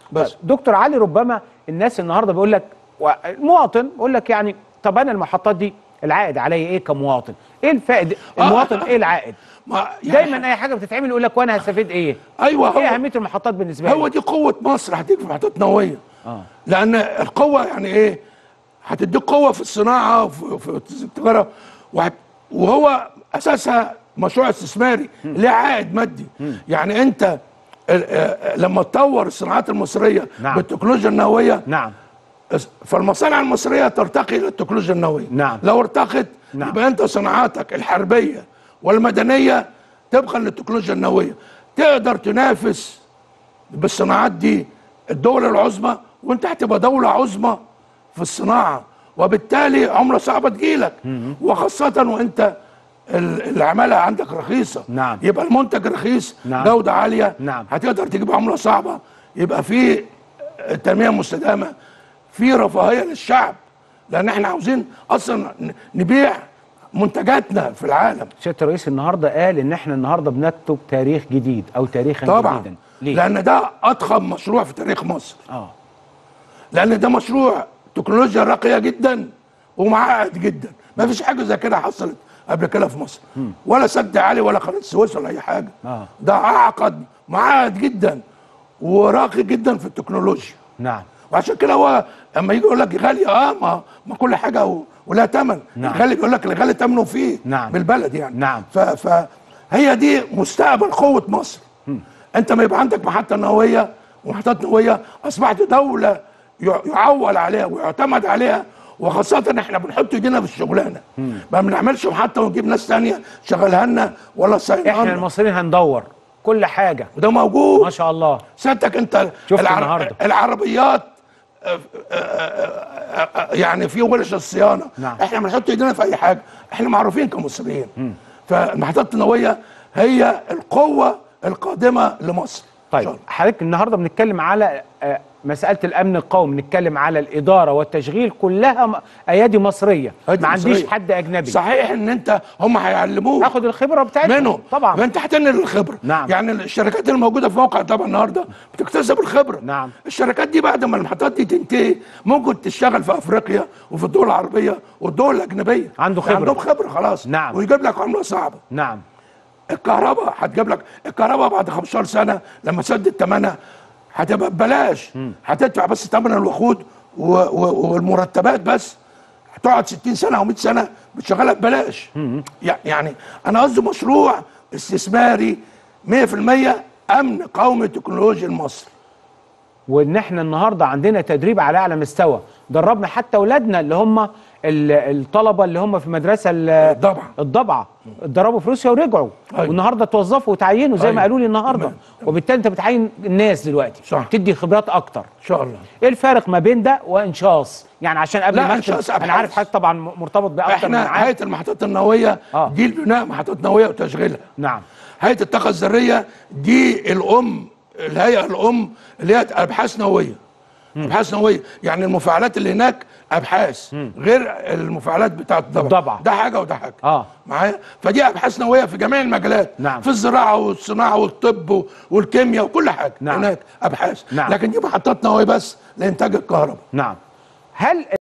بس دكتور علي، ربما الناس النهارده بيقول لك، المواطن بيقول لك يعني طب انا المحطات دي العائد عليا ايه كمواطن؟ ايه الفائده؟ المواطن ايه العائد؟ يعني دايما اي حاجه بتتعمل يقول لك وانا هستفيد ايه؟ ايوه، ايه اهميه المحطات بالنسبه لي؟ هو دي قوه مصر هتيجي في محطات نوويه. لان القوه يعني ايه؟ هتديك قوه في الصناعه وفي التجاره، وهو اساسها مشروع استثماري ليه عائد مادي. يعني انت لما تطور الصناعات المصريه بالتكنولوجيا النوويه، فالمصانع المصريه ترتقي الى التكنولوجيا النوويه. لو ارتقت يبقى انت صناعاتك الحربيه والمدنيه تبقى للتكنولوجيا النوويه، تقدر تنافس بالصناعات دي الدول العظمى، وانت هتبقى دوله عظمى في الصناعه، وبالتالي عمله صعبه تجيلك، وخاصه وانت العماله عندك رخيصه. يبقى المنتج رخيص، جوده عاليه، هتقدر تجيب عمله صعبه، يبقى في تنميه مستدامه، في رفاهيه للشعب، لان احنا عاوزين اصلا نبيع منتجاتنا في العالم. سياده الرئيس النهارده قال ان احنا النهارده بنكتب تاريخ جديد او تاريخا طبعا جديدا. ليه؟ لان ده اضخم مشروع في تاريخ مصر. لان ده مشروع تكنولوجيا راقيه جدا ومعقد جدا، ما فيش حاجه زي كده حصلت قبل كده في مصر، ولا سد عالي ولا قناه السويس ولا اي حاجه. ده اعقد، معقد جدا وراقي جدا في التكنولوجيا. وعشان كده هو اما يجي يقول لك غالي، ما كل حاجه ولها ثمن. الغالي بيقول لك الغالي ثمنه فيه بالبلد يعني. فهي دي مستقبل قوه مصر. انت ما يبقى عندك محطه نوويه ومحطات نوويه، اصبحت دوله يعول عليها ويعتمد عليها، وخاصه احنا بنحط ايدينا في الشغلانه، ما بنعملش محطه ونجيب ناس ثانيه شغلها لنا ولا صاينه. احنا المصريين هندور كل حاجه، وده موجود ما شاء الله. سيادتك انت العربيات يعني في ورش الصيانه، احنا بنحط ايدينا في اي حاجه، احنا معروفين كمصريين. فالمحطات النوويه هي القوه القادمه لمصر. طيب حضرتك النهارده بنتكلم على مساله الامن القومي، بنتكلم على الاداره والتشغيل، كلها ايادي مصريه، ما عنديش حد اجنبي. صحيح ان انت هم هيعلموك، هاخد الخبره بتاعتهم منهم طبعا، فانت هتنقل الخبره. يعني الشركات الموجوده في موقع طبعا النهارده بتكتسب الخبره. الشركات دي بعد ما المحطات دي تنتهي ممكن تشتغل في افريقيا وفي الدول العربيه والدول الاجنبيه. عنده خبره، عندهم خبره خلاص. ويجيب لك عمله صعبه. الكهرباء هتجيب لك الكهرباء بعد 15 سنه لما سدت ثمنها هتبقى ببلاش، هتدفع بس ثمن الوقود والمرتبات بس، هتقعد 60 سنه او 100 سنه بتشغلها ببلاش. يعني انا قصدي مشروع استثماري 100% امن قومي تكنولوجي لمصر. وان احنا النهارده عندنا تدريب على اعلى مستوى، دربنا حتى اولادنا اللي هم الطلبه اللي هم في مدرسه الضبعه اتدربوا في روسيا ورجعوا. والنهارده توظفوا وتعينوا زي ما قالوا لي النهارده. وبالتالي انت بتعين الناس دلوقتي، تدي خبرات اكتر ان شاء الله. ايه الفارق ما بين ده وانشاص؟ يعني عشان قبل ما انا عارف حضرتك طبعا مرتبط باكتر من احنا هيئه المحطات النوويه دي البناء محطات نوويه وتشغيلها. هيئه الطاقه الذريه دي الهيئه الام اللي هي ابحاث نوويه. ابحاث نوويه يعني المفاعلات اللي هناك ابحاث غير المفاعلات بتاعت الضبع. ده حاجه وده حاجه. معايا؟ فدي ابحاث نوويه في جميع المجالات. في الزراعه والصناعه والطب والكيمياء وكل حاجه. هناك ابحاث. لكن دي محطات نوويه بس لانتاج الكهرباء. هل